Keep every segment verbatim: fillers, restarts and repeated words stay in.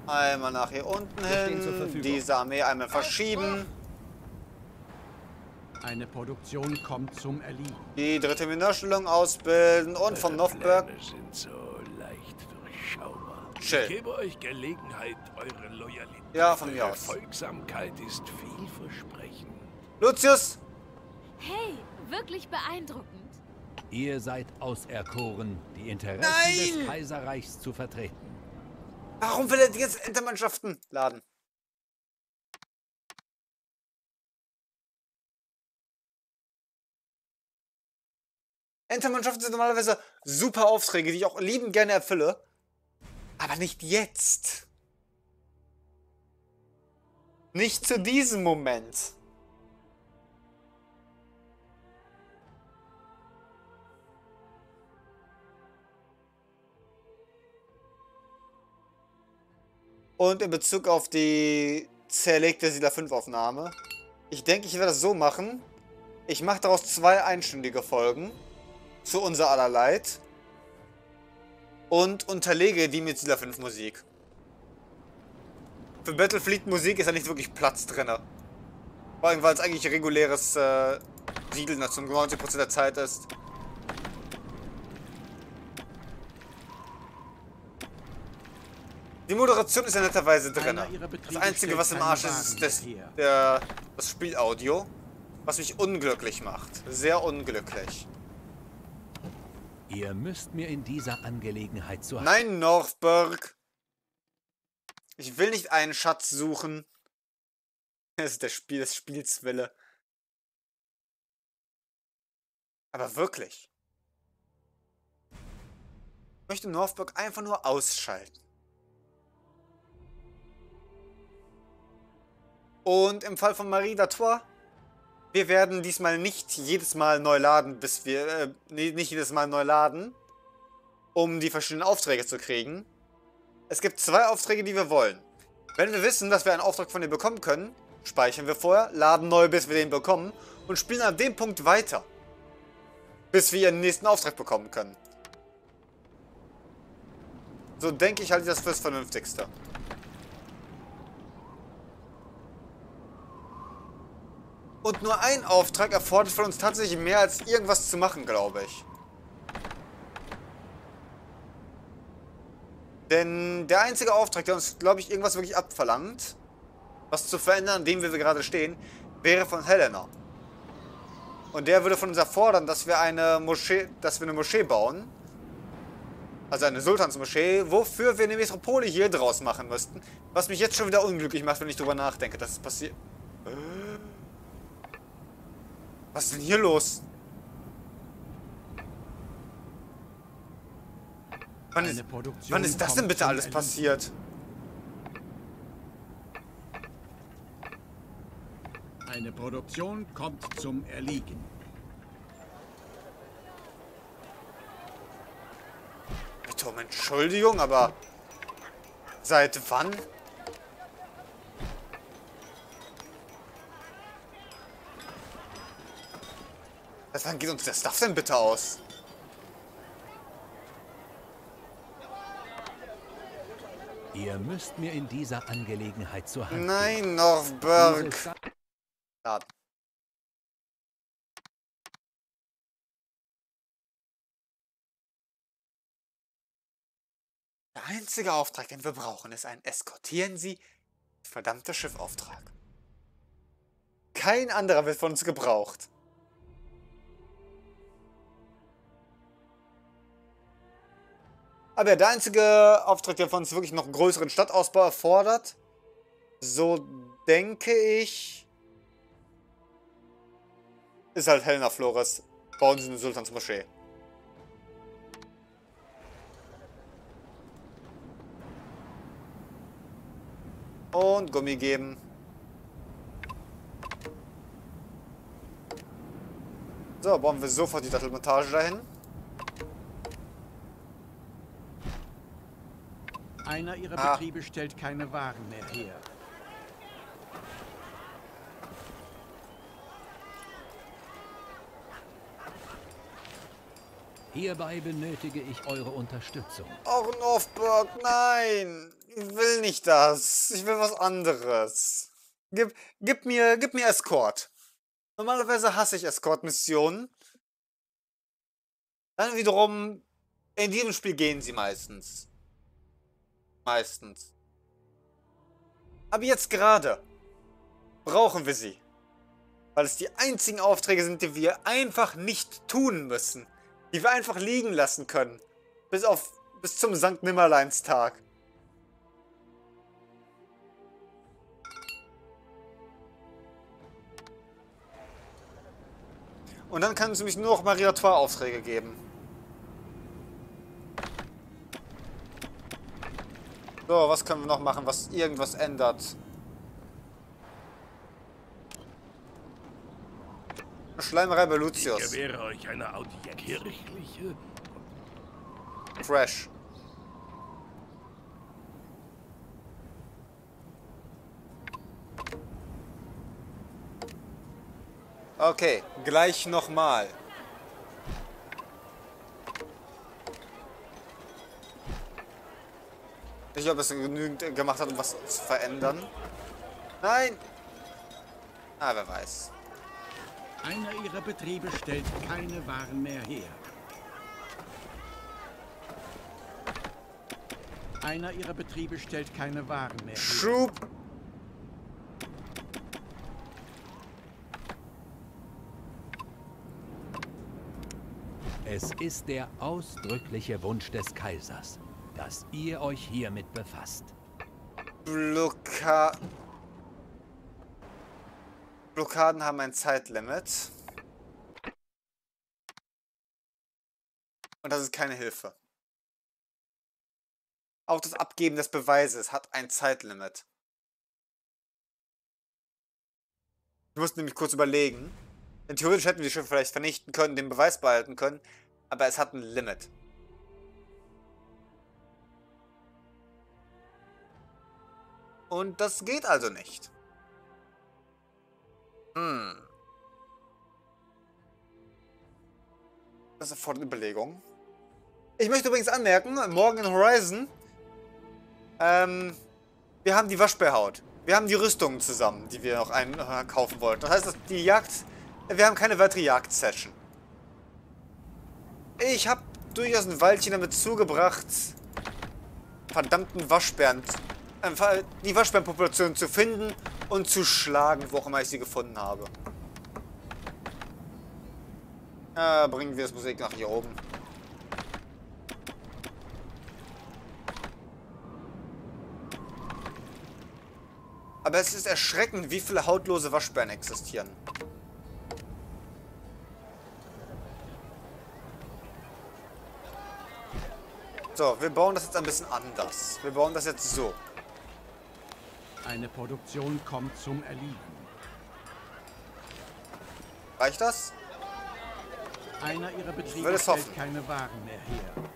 Einmal nach hier unten hin. Diese Armee einmal verschieben. Eine Produktion kommt zum Erliegen. Die dritte Minderstellung ausbilden und von Novberg. sind so leicht durchschaubar. Chill. Ich gebe euch Gelegenheit, eure Loyalität. Ja, von mir eure aus. Folgsamkeit ist vielversprechend. Lucius! Hey, wirklich beeindruckend. Ihr seid auserkoren, die Interessen Nein! des Kaiserreichs zu vertreten. Warum will er jetzt Entermannschaften laden? Entermannschaften sind normalerweise super Aufträge, die ich auch liebend gerne erfülle. Aber nicht jetzt. Nicht zu diesem Moment. Und in Bezug auf die zerlegte Siedler fünf Aufnahme. Ich denke, ich werde das so machen. Ich mache daraus zwei einstündige Folgen. Zu unser aller Leid. Und unterlege die mit Siedler fünf Musik. Für Battlefleet Musik ist da nicht wirklich Platz drin. Vor allem, weil es eigentlich reguläres äh, Siedeln zu neunzig Prozent der Zeit ist. Die Moderation ist ja netterweise drin. Das Einzige, was im Arsch ist, ist das, der, das Spielaudio. Was mich unglücklich macht. Sehr unglücklich. Ihr müsst mir in dieser Angelegenheit zu... Nein, Northberg! Ich will nicht einen Schatz suchen. Das ist der Spiel des Spiels Wille. Aber wirklich. Ich möchte Northberg einfach nur ausschalten. Und im Fall von Marie d'Artois, wir werden diesmal nicht jedes Mal neu laden, bis wir, äh, nicht jedes Mal neu laden, um die verschiedenen Aufträge zu kriegen. Es gibt zwei Aufträge, die wir wollen. Wenn wir wissen, dass wir einen Auftrag von dir bekommen können, speichern wir vorher, laden neu, bis wir den bekommen und spielen an dem Punkt weiter. Bis wir ihren nächsten Auftrag bekommen können. So denke ich, halte ich das fürs Vernünftigste. Und nur ein Auftrag erfordert von uns tatsächlich mehr als irgendwas zu machen, glaube ich. Denn der einzige Auftrag, der uns, glaube ich, irgendwas wirklich abverlangt, was zu verändern, an dem wir gerade stehen, wäre von Helena. Und der würde von uns erfordern, dass wir eine Moschee, dass wir eine Moschee bauen. Also eine Sultansmoschee, wofür wir eine Metropole hier draus machen müssten. Was mich jetzt schon wieder unglücklich macht, wenn ich drüber nachdenke, dass es passiert. Was ist denn hier los? Wann ist, wann ist das denn bitte alles passiert? Eine Produktion kommt zum Erliegen. Bitte um Entschuldigung, aber seit wann? Seit wann geht uns der Stuff denn bitte aus? Ihr müsst mir in dieser Angelegenheit zur Hand Nein, gehen. Northberg. Laden. Der einzige Auftrag, den wir brauchen, ist ein Eskortieren Sie das verdammte Schiffauftrag. Kein anderer wird von uns gebraucht. Aber ja, der einzige Auftrag, der von uns wirklich noch einen größeren Stadtausbau erfordert, so denke ich, ist halt Helena Flores. Bauen Sie eine Sultansmoschee. Und Gummi geben. So, bauen wir sofort die Dattelmontage dahin. Einer ihrer Ah. Betriebe stellt keine Waren mehr her. Hierbei benötige ich eure Unterstützung. Auch Northburg, nein! Ich will nicht das. Ich will was anderes. Gib, gib mir, gib mir Escort. Normalerweise hasse ich Escort-Missionen. Dann wiederum, in diesem Spiel gehen sie meistens. Meistens. Aber jetzt gerade brauchen wir sie. Weil es die einzigen Aufträge sind, die wir einfach nicht tun müssen. Die wir einfach liegen lassen können. Bis auf, bis zum Sankt Nimmerleinstag. Und dann kann es nämlich nur noch Maria-Tor-Aufträge geben. So, was können wir noch machen, was irgendwas ändert? Schleimerei bei Lucius. Ich gewähre euch eine Audienz. Kirchliche. Crash. Okay, gleich nochmal. Ich glaube, es genügend gemacht hat, um was zu verändern. Nein! Ah, wer weiß. Einer ihrer Betriebe stellt keine Waren mehr her. Einer ihrer Betriebe stellt keine Waren mehr her. Schub! Es ist der ausdrückliche Wunsch des Kaisers, dass ihr euch hiermit befasst. Blocka Blockaden haben ein Zeitlimit. Und das ist keine Hilfe. Auch das Abgeben des Beweises hat ein Zeitlimit. Ich musste nämlich kurz überlegen. Denn theoretisch hätten wir die Schiffe vielleicht vernichten können, den Beweis behalten können, aber es hat ein Limit. Und das geht also nicht. Hm. Das ist sofort eine Überlegung. Ich möchte übrigens anmerken, morgen in Horizon, ähm, wir haben die Waschbärhaut. Wir haben die Rüstungen zusammen, die wir noch einkaufen wollten. Das heißt, dass die Jagd... Wir haben keine weitere Jagd-Session. Ich habe durchaus ein Weilchen damit zugebracht, verdammten Waschbären, äh, die Waschbärenpopulation zu finden und zu schlagen, wo auch immer ich sie gefunden habe. Ja, bringen wir das Musik nach hier oben. Aber es ist erschreckend, wie viele hautlose Waschbären existieren. So, wir bauen das jetzt ein bisschen anders. Wir bauen das jetzt so. Eine Produktion kommt zum Erliegen. Reicht das? Einer ihrer will Betriebe es stellt hoffen. keine Waren mehr her.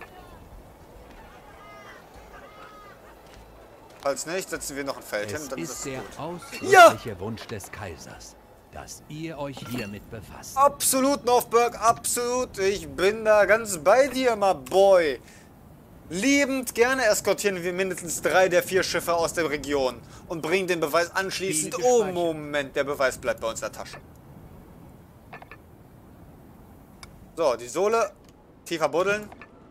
Falls nicht, setzen wir noch ein Feld Es hin, dann ist ist es der gut. ausdrückliche Wunsch des Kaisers, dass ihr euch hiermit befasst. Absolut, Northburg, absolut. Ich bin da ganz bei dir, my boy. Liebend gerne eskortieren wir mindestens drei der vier Schiffe aus der Region und bringen den Beweis anschließend... Ziele Oh, gespeichert. Moment, der Beweis bleibt bei uns in der Tasche. So, die Sohle. Tiefer buddeln.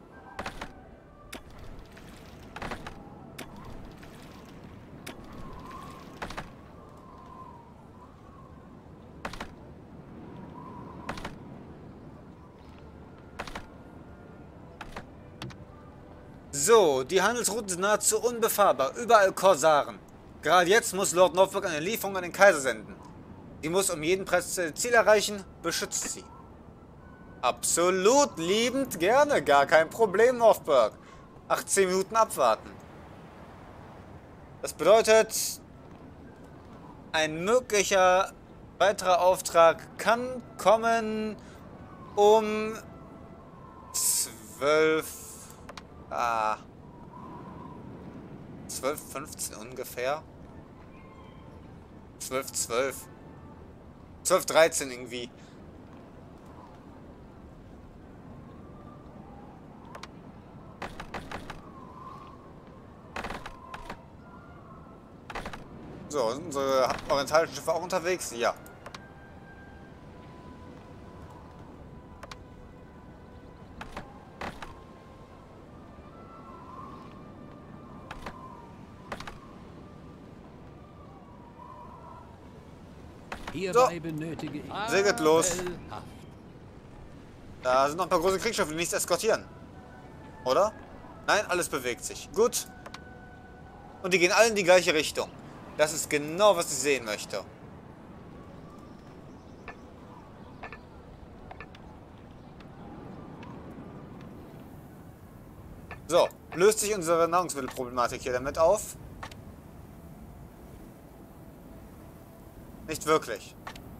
So, die Handelsrouten sind nahezu unbefahrbar. Überall Korsaren. Gerade jetzt muss Lord Northburg eine Lieferung an den Kaiser senden. Die muss um jeden Preis das Ziel erreichen. Beschützt sie. Absolut, liebend gerne. Gar kein Problem, Northburg. achtzehn Minuten abwarten. Das bedeutet, ein möglicher weiterer Auftrag kann kommen um zwölf... Ah. zwölf, fünfzehn ungefähr. zwölf, zwölf. zwölf, dreizehn irgendwie. So, sind unsere orientalischen Schiffe auch unterwegs? Ja. Hierbei benötige ich... Segelt los. Fabelhaft. Da sind noch ein paar große Kriegsschiffe, die nichts eskortieren. Oder? Nein, alles bewegt sich. Gut. Und die gehen alle in die gleiche Richtung. Das ist genau, was ich sehen möchte. So, löst sich unsere Nahrungsmittelproblematik hier damit auf? Nicht wirklich.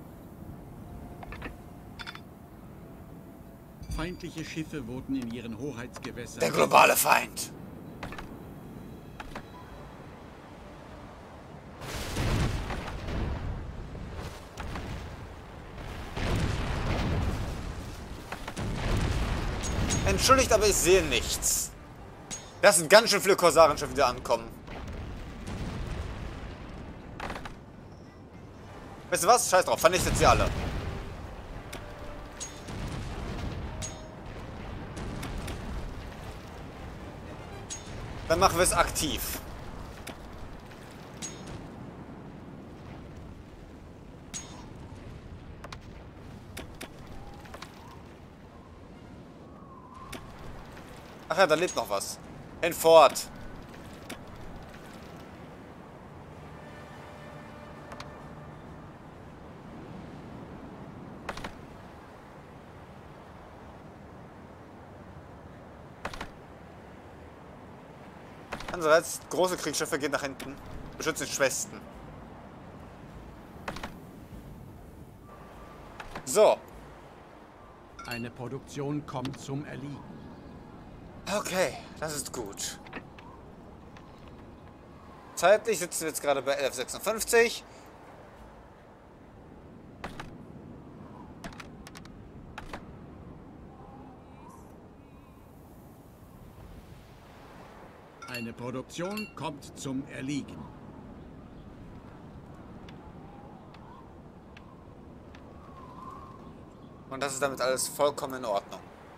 Feindliche Schiffe wurden in ihren Hoheitsgewässern... Der globale Feind. Entschuldigt, aber ich sehe nichts. Das sind ganz schön viele Korsarenschiffe, die da ankommen. Weißt du was? Scheiß drauf, vernichtet sie alle. Dann machen wir es aktiv. Ach ja, da lebt noch was. Hinfort. Andererseits, große Kriegsschiffe gehen nach hinten. Beschützen die Schwächsten. So. Eine Produktion kommt zum Erliegen. Okay, das ist gut. Zeitlich sitzen wir jetzt gerade bei elf Uhr sechsundfünfzig. Eine Produktion kommt zum Erliegen. Und das ist damit alles vollkommen in Ordnung.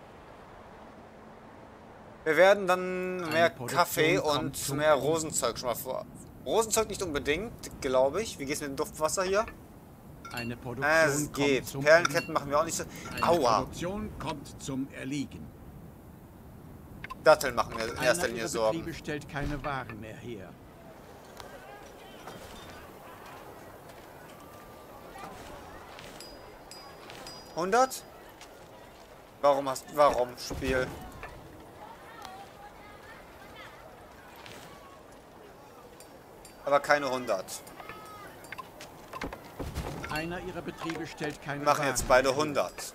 Wir werden dann mehr Kaffee und mehr Rosenzeug schon mal vor. Rosenzeug nicht unbedingt, glaube ich. Wie geht's mit dem Duftwasser hier? Eine Produktion Ah, es geht. kommt zum Perlenketten machen wir auch nicht so. Eine Aua. Produktion kommt zum Erliegen. Datteln machen wir in erster Einer Linie ihrer Sorgen. Betriebe stellt keine Waren mehr her. hundert? Warum hast warum Spiel? Aber keine hundert. Einer ihrer Betriebe stellt keine Wir machen Waren jetzt beide mehr her. hundert.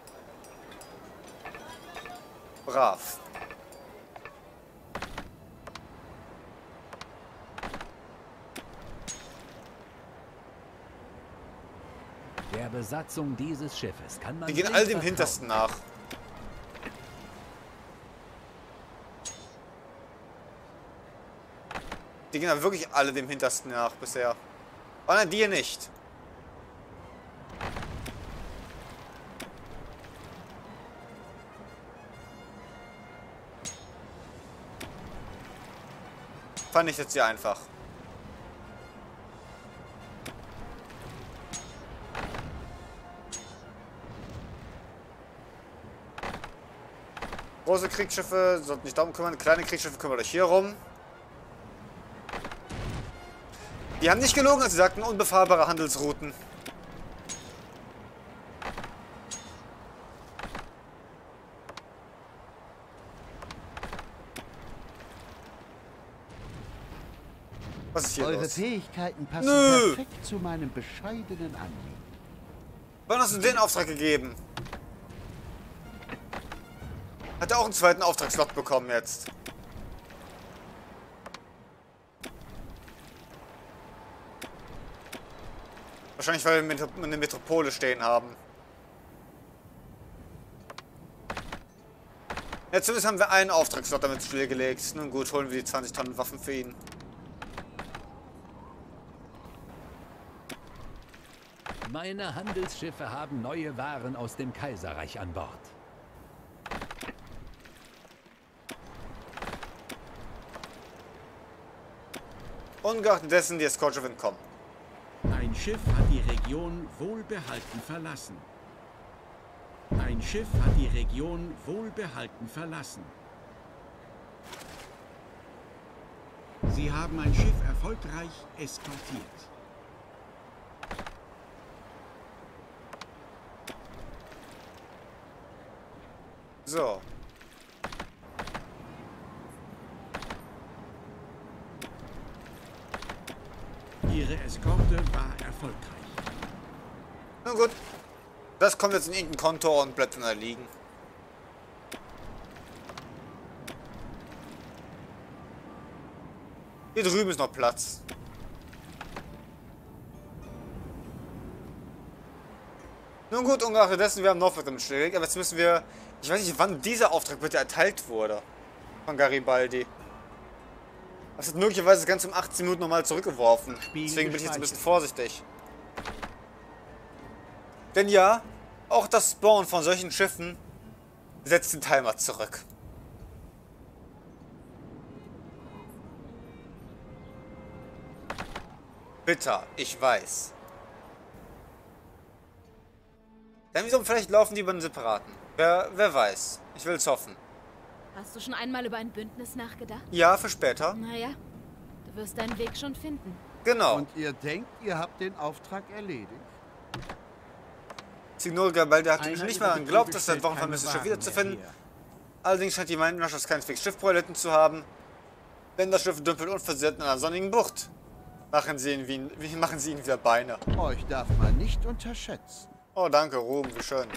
Brav. Der Besatzung dieses Schiffes kann man... Die gehen blind all dem vertrauen. Hintersten nach. Die gehen aber wirklich alle dem Hintersten nach bisher. Oh nein, die hier nicht. Fand ich jetzt hier einfach. Große Kriegsschiffe sollten nicht darum kümmern. Kleine Kriegsschiffe kümmert euch hier rum. Die haben nicht gelogen, als sie sagten, unbefahrbare Handelsrouten. Was ist hier Eure los? Fähigkeiten passen Nö. perfekt zu meinem bescheidenen Anliegen. Wann hast du den Auftrag gegeben? Hat er auch einen zweiten Auftragslot bekommen jetzt? Wahrscheinlich, weil wir Metro- eine Metropole stehen haben. Ja, zumindest haben wir einen Auftragslot damit stillgelegt. Nun gut, holen wir die zwanzig Tonnen Waffen für ihn. Meine Handelsschiffe haben neue Waren aus dem Kaiserreich an Bord. Ungeachtet dessen die Escortschiffe entkommen. Ein Schiff hat die Region wohlbehalten verlassen. Ein Schiff hat die Region wohlbehalten verlassen. Sie haben ein Schiff erfolgreich eskortiert. So. Ihre Eskorte war erfolgreich. Na gut. Das kommt jetzt in irgendein Konto und bleibt dann da liegen. Hier drüben ist noch Platz. Nun gut, ungeachtet dessen, wir haben noch was im Schillig, aber jetzt müssen wir... Ich weiß nicht, wann dieser Auftrag bitte erteilt wurde. Von Garibaldi. Das hat möglicherweise ganz um achtzehn Minuten nochmal zurückgeworfen. Deswegen bin ich jetzt ein bisschen vorsichtig. Denn ja, auch das Spawn von solchen Schiffen setzt den Timer zurück. Bitter, ich weiß. Dann wieso vielleicht laufen die über einen separaten. Wer, wer weiß. Ich will es hoffen. Hast du schon einmal über ein Bündnis nachgedacht? Ja, für später. Naja, du wirst deinen Weg schon finden. Genau. Und ihr denkt, ihr habt den Auftrag erledigt? Signor Garibaldi hat Einer nicht ihrer mal an geglaubt, das Betriebe seit Wochen stellt vermisste keine Schiff wiederzufinden. Waren mehr Allerdings scheint die Mannschaft keineswegs Schiffbräu erlitten zu haben. Denn das Schiff dümpelt unversehrt in einer sonnigen Bucht. Machen Sie ihn, wie, wie machen Sie ihn wieder Beine. Euch darf man nicht unterschätzen. Oh, danke, Ruhm, wie schön.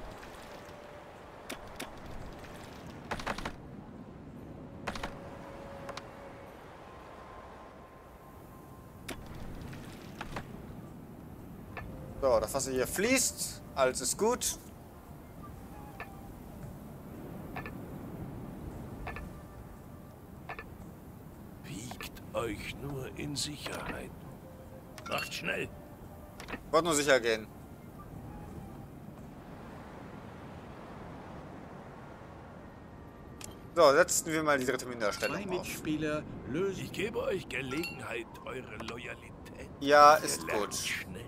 So, das Wasser hier fließt. Alles ist gut. Wiegt euch nur in Sicherheit. Macht schnell. Wollte nur sicher gehen. So, setzen wir mal die dritte Zwei Minderstellung auf. Mitspieler lösen. Ich gebe euch Gelegenheit, eure Loyalität. Ja, Ihr ist lernt gut. Schnell.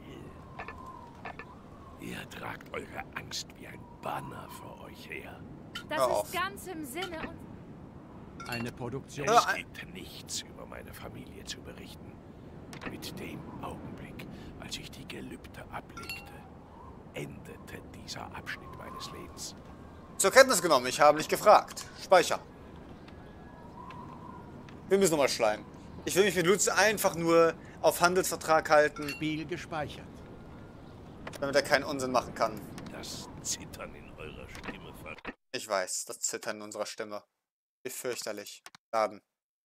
Ihr tragt eure Angst wie ein Banner vor euch her. Das Hör auf. ist ganz im Sinne und... Eine Produktion. Ja, Es ein- gibt nichts über meine Familie zu berichten. Mit dem Augenblick, als ich die Gelübde ablegte, endete dieser Abschnitt meines Lebens. Zur Kenntnis genommen, ich habe nicht gefragt. Speichern. Wir müssen nochmal schleimen. Ich will mich mit Lutz einfach nur auf Handelsvertrag halten, Spiel gespeichert. damit er keinen Unsinn machen kann. Das Zittern in eurer Stimme ver... Ich weiß, das Zittern in unserer Stimme. Wie fürchterlich. Laden.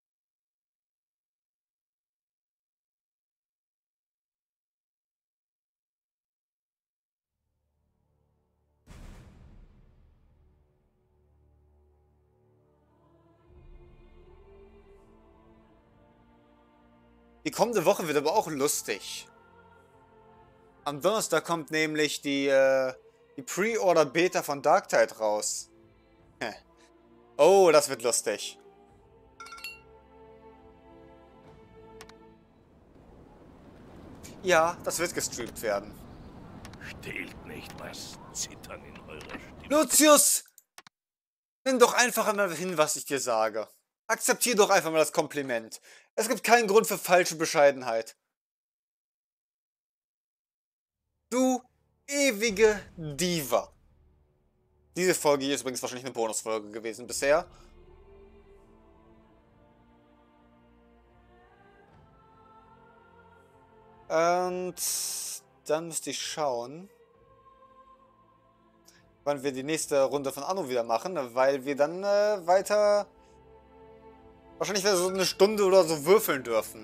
Die kommende Woche wird aber auch lustig. Am Donnerstag kommt nämlich die, äh, die Pre-Order-Beta von Darktide raus. Heh. Oh, das wird lustig. Ja, das wird gestreamt werden. Stehlt nicht das Zittern in eurer Stimme. Lucius! Nimm doch einfach einmal hin, was ich dir sage. Akzeptier doch einfach mal das Kompliment. Es gibt keinen Grund für falsche Bescheidenheit. Du ewige Diva. Diese Folge hier ist übrigens wahrscheinlich eine Bonusfolge gewesen bisher. Und dann müsste ich schauen, wann wir die nächste Runde von Anno wieder machen, weil wir dann äh, weiter wahrscheinlich wieder so eine Stunde oder so würfeln dürfen.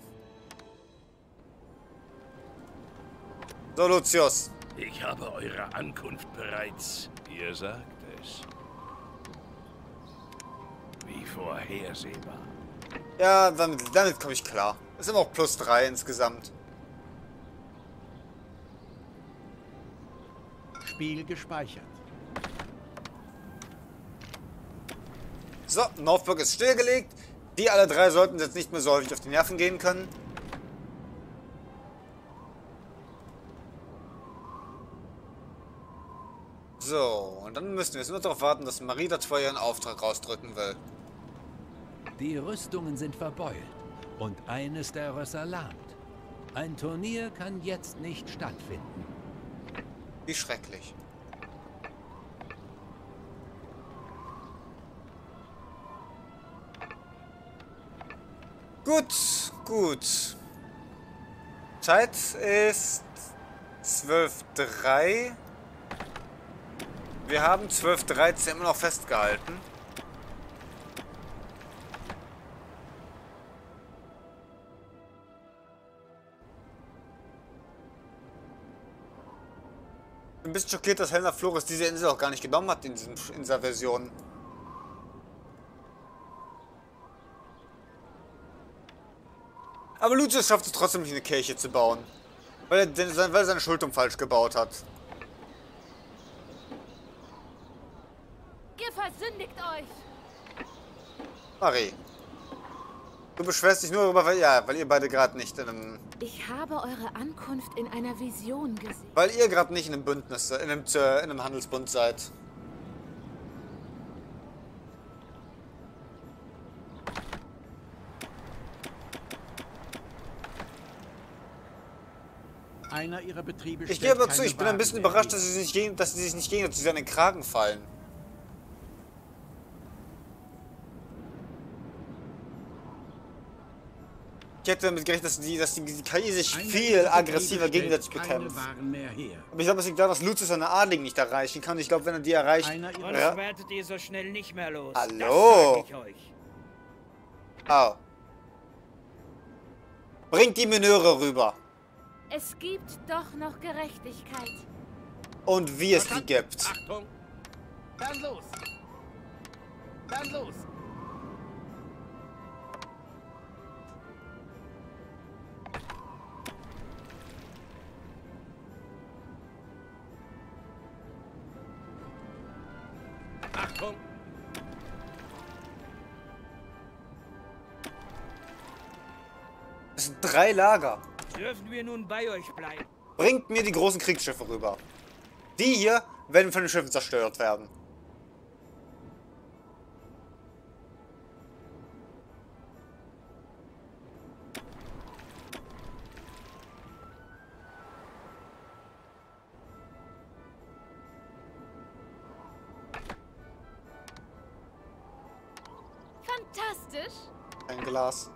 So, Lucius. Ich habe eure Ankunft bereits, ihr sagt es, wie vorhersehbar. Ja, damit, damit komme ich klar. Es sind auch plus drei insgesamt. Spiel gespeichert. So, Northburg ist stillgelegt. Die alle drei sollten jetzt nicht mehr so häufig auf die Nerven gehen können. So, und dann müssen wir jetzt nur darauf warten, dass Marida Tor ihren Auftrag rausdrücken will. Die Rüstungen sind verbeult und eines der Rösser lahmt. Ein Turnier kann jetzt nicht stattfinden. Wie schrecklich. Gut, gut. Zeit ist zwölf Uhr drei. Wir haben zwölf Uhr dreizehn immer noch festgehalten. Ich bin ein bisschen schockiert, dass Helena Flores diese Insel auch gar nicht genommen hat in, diesem, in dieser Version. Aber Lucius schafft es trotzdem nicht, eine Kirche zu bauen. Weil er, weil er seine Schultern falsch gebaut hat. Ihr versündigt euch! Marie. Du beschwerst dich nur darüber, weil, ja, weil ihr beide gerade nicht in einem... Ich habe eure Ankunft in einer Vision gesehen. Weil ihr gerade nicht in einem Bündnis, in einem, in einem Handelsbund seid. Einer ihrer Betriebe Ich stellt gehe aber keine zu, ich bin ein bisschen Waren mehr überrascht, her. dass sie, sich gegen, dass sie sich nicht gegenseitig an den Kragen fallen. Ich hätte damit gerechnet, dass die, dass die, die K I sich Einer viel ihrer aggressiver Betriebe gegenseitig stellt keine bekämpft. Waren mehr her. Aber ich glaube, es liegt daran, dass Lucius seine Adligen nicht erreichen kann. Ich glaube, wenn er die erreicht... Einer ihrer Uns Ja. werdet ihr so schnell nicht mehr los. Hallo? Das sag ich euch. Au. Bringt die Menöre rüber. Es gibt doch noch Gerechtigkeit. Und wie es die gibt. Achtung! Dann los! Dann los! Achtung! Es sind drei Lager. Dürfen wir nun bei euch bleiben? Bringt mir die großen Kriegsschiffe rüber. Die hier werden von den Schiffen zerstört werden. Fantastisch! Ein Glas.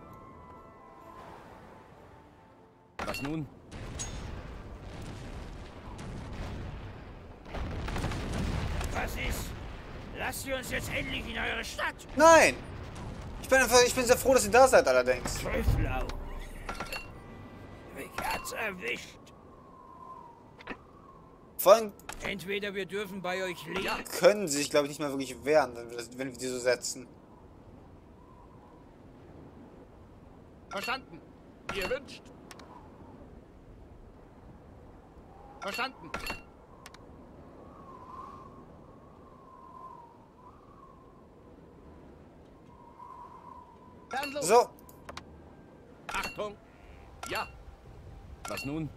Was nun? Was ist? Lasst ihr uns jetzt endlich in eure Stadt? Nein! Ich bin einfach, ich bin sehr froh, dass ihr da seid allerdings. Trüfflau. Mich hat's erwischt. Vor allem Entweder wir dürfen bei euch leben. können sie sich, glaube ich, nicht mehr wirklich wehren, wenn wir, das, wenn wir die so setzen. Verstanden! Ihr wünscht! Verstanden! Dann los! So, Achtung! Ja! Was nun?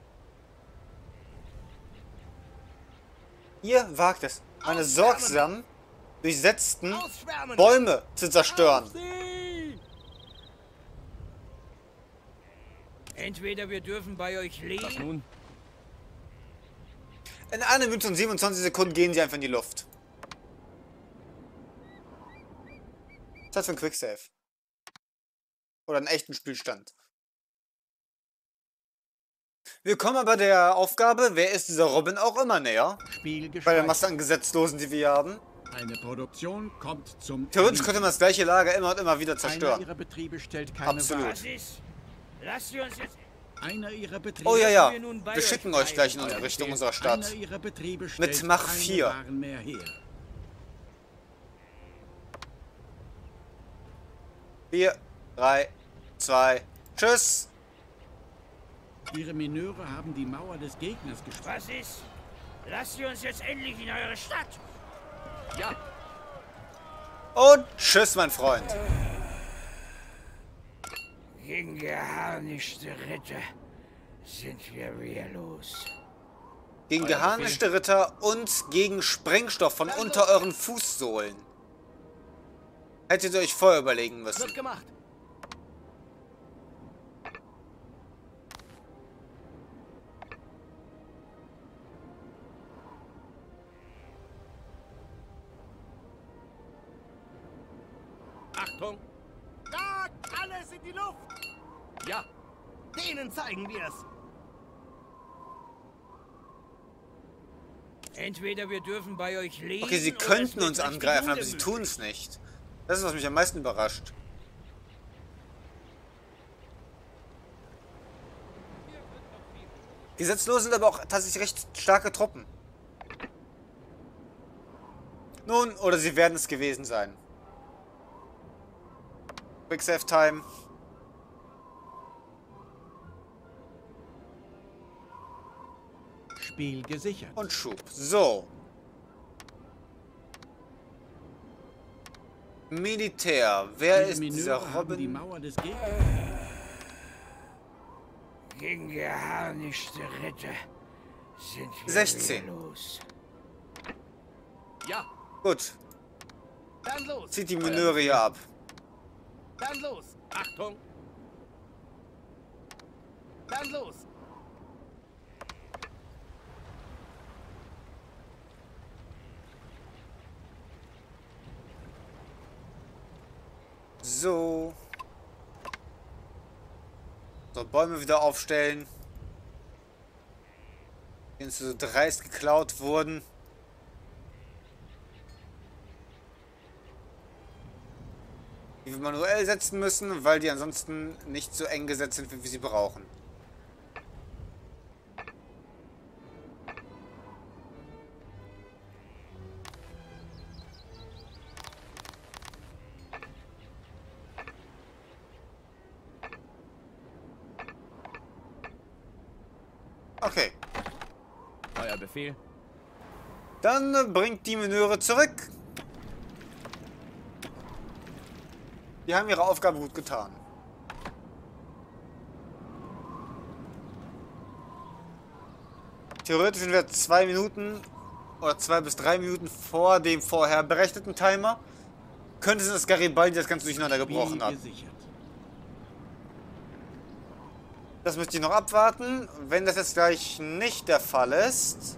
ihr wagt es, meine sorgsam durchsetzten Ausschwärmen! Bäume zu zerstören. Auf sie! Entweder wir dürfen bei euch Was leben. nun? In einer Minute und siebenundzwanzig Sekunden gehen sie einfach in die Luft. Zeit für ein Quicksave. Oder einen echten Spielstand. Wir kommen aber der Aufgabe, wer ist dieser Robin, auch immer näher. Spiel Bei der gespeichert. Masse an Gesetzlosen, die wir hier haben. Eine Produktion kommt zum Theoretisch Erliegen. könnte man das gleiche Lager immer und immer wieder Einer zerstören. ihrer Betriebe stellt keine Absolut. Waren. Was ist? Lasst ihr uns jetzt... Einer ihrer Betriebe Oh ja, ja. wir nun bei Wir euch schicken euch gleich in bleiben. unsere Richtung unserer Einer Stadt. ihrer Betriebe stellt Mach keine vier. Waren mehr her. vier, drei, zwei, tschüss. Ihre Mineure haben die Mauer des Gegners gesprengt. Was ist? Lasst ihr uns jetzt endlich in eure Stadt. Ja. Und tschüss, mein Freund. Gegen geharnischte Ritter sind wir wehrlos. Gegen geharnischte Ritter und gegen Sprengstoff von unter euren Fußsohlen. Hättet ihr euch vorher überlegen müssen. Wird gemacht. Achtung! Jagt alles in die Luft! Ja. Denen zeigen wir es! Entweder wir dürfen bei euch leben. Okay, sie oder es könnten wird uns richtig angreifen, aber sie ungemütlich. tun es nicht. Das ist, was mich am meisten überrascht. Gesetzlose sind aber auch tatsächlich recht starke Truppen. Nun, oder sie werden es gewesen sein. Quick Save Time. Spiel gesichert. Und Schub. So. Militär. Wer Die ist Minöre dieser haben Robin? die Mauer des Gegners. Gegen geharnischte Ritter sind wir sechzehn. wehrlos. Ja. Gut. Dann los! Zieht die Minöre hier ab. Dann los! Achtung! Dann los! So. So, Bäume wieder aufstellen. Die uns so dreist geklaut wurden. Die wir manuell setzen müssen, weil die ansonsten nicht so eng gesetzt sind, wie wir sie brauchen. Okay. Euer Befehl. Dann äh, bringt die Minöre zurück. Die haben ihre Aufgabe gut getan. Theoretisch sind wir zwei Minuten oder zwei bis drei Minuten vor dem vorher berechneten Timer. Könnte es sein, dass Garibaldi das Ganze durcheinander gebrochen Spiel hat. gesichert. Das müsste ich noch abwarten. Wenn das jetzt gleich nicht der Fall ist,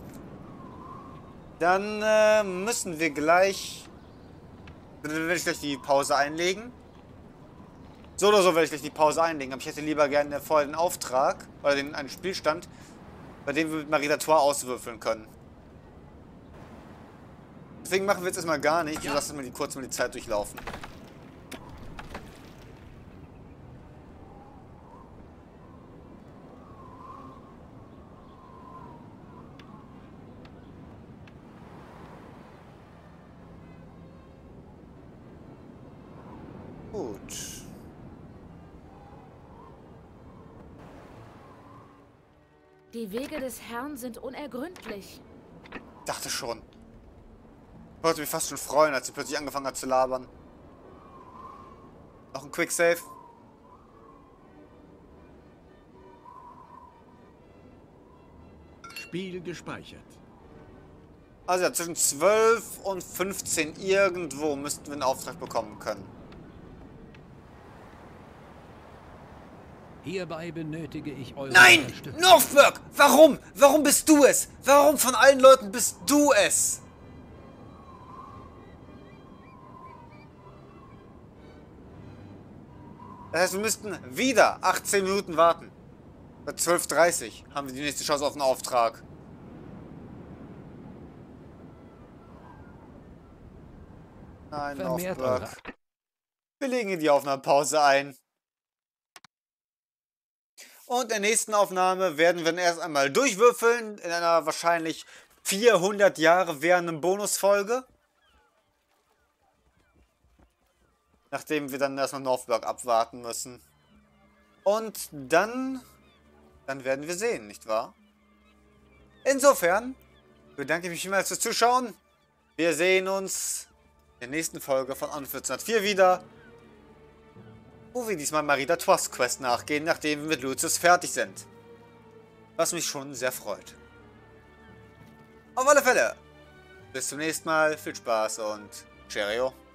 dann äh, müssen wir gleich... Dann werde ich gleich die Pause einlegen. So oder so werde ich gleich die Pause einlegen. Aber ich hätte lieber gerne vorher den Auftrag oder den, einen Spielstand, bei dem wir mit Marie d'Artois auswürfeln können. Deswegen machen wir jetzt erstmal gar nichts. Wir lassen mal die, kurz mal die Zeit durchlaufen. Gut. Die Wege des Herrn sind unergründlich. Dachte schon. Ich wollte mich fast schon freuen, als sie plötzlich angefangen hat zu labern. Noch ein Quick Save. Spiel gespeichert. Also ja, zwischen zwölf und fünfzehn irgendwo müssten wir einen Auftrag bekommen können. Hierbei benötige ich eure Nein! Unterstützung. Northburg! Warum? Warum bist du es? Warum von allen Leuten bist du es? Das heißt, wir müssten wieder achtzehn Minuten warten. Bei zwölf Uhr dreißig haben wir die nächste Chance auf einen Auftrag. Nein, Vermehrt Northburg. eure- Wir legen hier die Aufnahmepause ein. Und in der nächsten Aufnahme werden wir dann erst einmal durchwürfeln in einer wahrscheinlich vierhundert Jahre währenden Bonusfolge. Nachdem wir dann erstmal Northburg abwarten müssen. Und dann, dann werden wir sehen, nicht wahr? Insofern, bedanke mich vielmals fürs Zuschauen. Wir sehen uns in der nächsten Folge von Anno vierzehnhundertvier wieder, wo wir diesmal Marina Tois Quest nachgehen, nachdem wir mit Lucius fertig sind. Was mich schon sehr freut. Auf alle Fälle. Bis zum nächsten Mal. Viel Spaß und Cheerio.